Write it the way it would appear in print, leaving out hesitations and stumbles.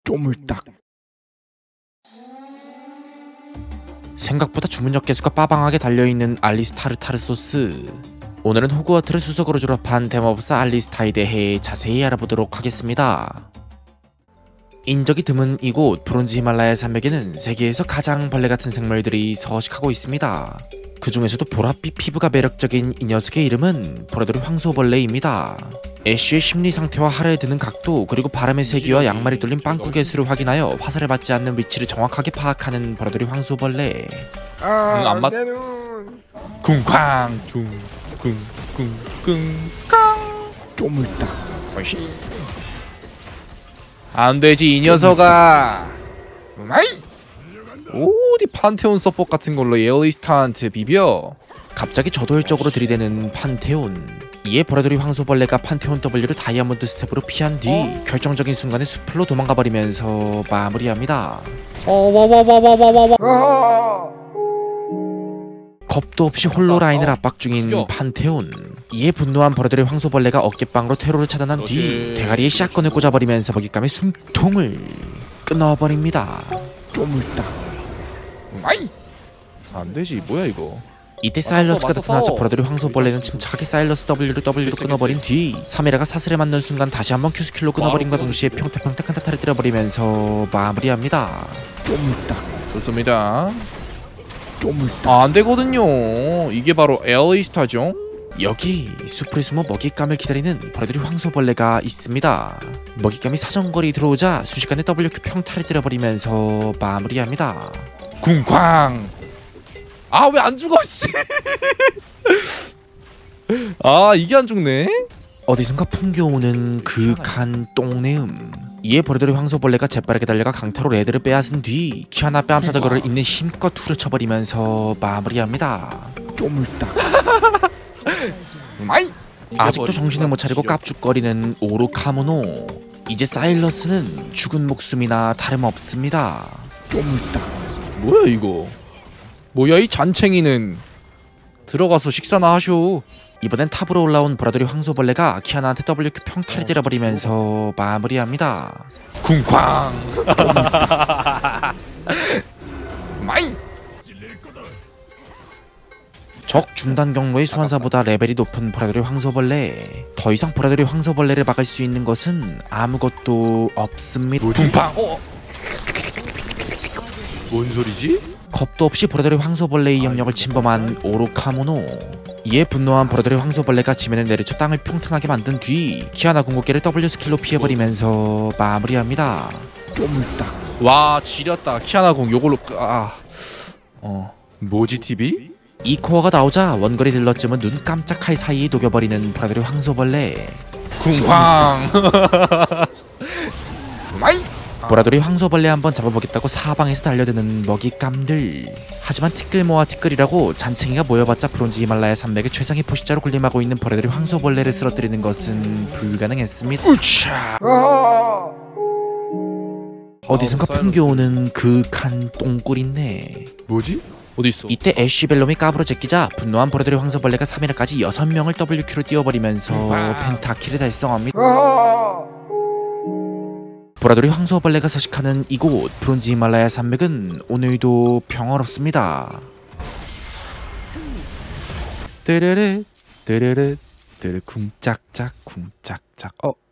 쪼물딱. 생각보다 주문력 개수가 빠방하게 달려있는 알리스 타르타르 소스. 오늘은 호그와트를 수석으로 졸업한 데모법사 알리스타에 대해 자세히 알아보도록 하겠습니다. 인적이 드문 이곳 브론즈 히말라야 산맥에는 세계에서 가장 벌레같은 생물들이 서식하고 있습니다. 그 중에서도 보랏빛 피부가 매력적인 이 녀석의 이름은 보라돌이 황소벌레입니다. 애쉬의 심리 상태와 하루에 드는 각도, 그리고 바람의 세기와 양말이 뚫린 빵꾸 개수를 확인하여 화살을 맞지 않는 위치를 정확하게 파악하는 보라돌이 황소벌레. 안 맞. 쿵쾅 쿵쿵쿵쿵 쪼물딱. 안되지 이 녀석아. 어디 판테온 서폿 같은 걸로 에어리스타한테 비벼. 갑자기 저돌적으로 들이대는 판테온. 이에 보라돌이 황소벌레가 판테온 W를 다이아몬드 스텝으로 피한 뒤 결정적인 순간에 숲으로 도망가버리면서 마무리합니다. 겁도 없이 홀로 라인을 압박 중인 판테온. 이에 분노한 보라돌이 황소벌레가 어깨빵으로 퇴로를 차단한 뒤 대가리에 샷건을 꽂아버리면서 먹잇감의 숨통을 끊어버립니다. 쪼물딱. 안되지 뭐야 이거. 이때 사일러스가 나타나자 보라돌이 황소벌레는 침착하게 사일러스 W로 끊어버린 뒤 3이라가 사슬에 맞는 순간 다시 한번 큐스킬로 끊어버림과 동시에 평택평택 한타타를 때려버리면서 마무리합니다. 쪼물딱. 좋습니다. 쪼물딱. 안되거든요. 이게 바로 에어리스타죠. 여기 숲에 숨어 먹잇감을 기다리는 보라돌이 황소벌레가 있습니다. 먹잇감이 사정거리 들어오자 순식간에 WQ 평타를 때려버리면서 마무리합니다. 쿵쾅. 아 왜 안 죽어 씨. 아 이게 안 죽네. 어디선가 풍겨오는 그윽한 똥내음. 이에 보라돌이 황소벌레가 재빠르게 달려가 강타로 레드를 빼앗은 뒤 키아나 뺨사더거를 있는 힘껏 후려쳐버리면서 마무리합니다. 쪼물딱. 아직도 정신을 못 차리고 깝죽거리는 오로카모노. 이제 사일러스는 죽은 목숨이나 다름없습니다. 쪼물딱. 뭐야 이거. 뭐야 이 잔챙이는. 들어가서 식사나 하쇼. 이번엔 탑으로 올라온 보라돌이 황소벌레가 키아나한테 WQ 평타를 때려버리면서 마무리합니다. 쿵쾅. 적 중단 경로의 소환사보다 레벨이 높은 보라돌이 황소벌레. 더 이상 보라돌이 황소벌레를 막을 수 있는 것은 아무것도 없습니다. 쿵팡. 뭔 소리지? 겁도 없이 보라돌이 황소벌레의 영역을 침범한 오로카모노. 이에 분노한 보라돌이 황소벌레가 지면을 내리쳐 땅을 평탄하게 만든 뒤 키아나 궁극기를 W 스킬로 피해버리면서 마무리합니다. 쪼물딱. 와 지렸다. 키아나 궁 요걸로 뭐지 TV? 이 코어가 나오자 원거리 딜러쯤은 눈 깜짝할 사이에 녹여버리는 보라돌이 황소벌레. 쿵쾅. 보라돌이 황소벌레 한번 잡아보겠다고 사방에서 달려드는 먹잇감들. 하지만 티끌모아 티끌이라고 잔챙이가 모여봤자 브론즈 히말라야 산맥의 최상의 포식자로 군림하고 있는 보라돌이 황소벌레를 쓰러뜨리는 것은 불가능했습니다. 어디선가 풍겨오는 그윽한 똥꿀인네. 뭐지? 어디있어? 이때 애쉬 벨롬이 까불어 제끼자 분노한 보라돌이 황소벌레가 3일까지 6명을 WQ로 띄워버리면서 펜타킬을 달성합니다. 보라돌이 황소벌레가 서식하는 이곳 브론즈 히말라야 산맥은 오늘도 평화롭습니다. 뜨르르 뜨르르 뜨르 쿵짝짝 쿵짝짝.